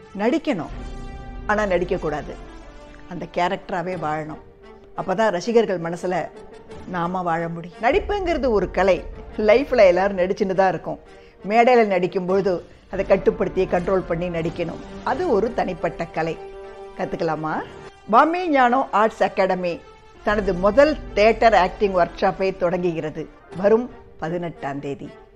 நடிக்கணும், ஆனால் நடிக்கக்கூடாது. அந்த கேரக்டராகவே வாழணும். அப்போ தான் ரசிகர்கள் மனசில் நாம வாழ முடியும். நடிப்புங்கிறது ஒரு கலை. லைஃப்பில் எல்லோரும் நடிச்சுட்டு தான் இருக்கும். மேடையில் நடிக்கும்பொழுது அதை கட்டுப்படுத்தி கண்ட்ரோல் பண்ணி நடிக்கணும். அது ஒரு தனிப்பட்ட கலை. கற்றுக்கலாமா? பாம்பே ஞானம் ஆர்ட்ஸ் அகாடமி தனது முதல் தியேட்டர் ஆக்டிங் ஒர்க் ஷாப்பை தொடங்குகிறது வரும் 18ஆம் தேதி.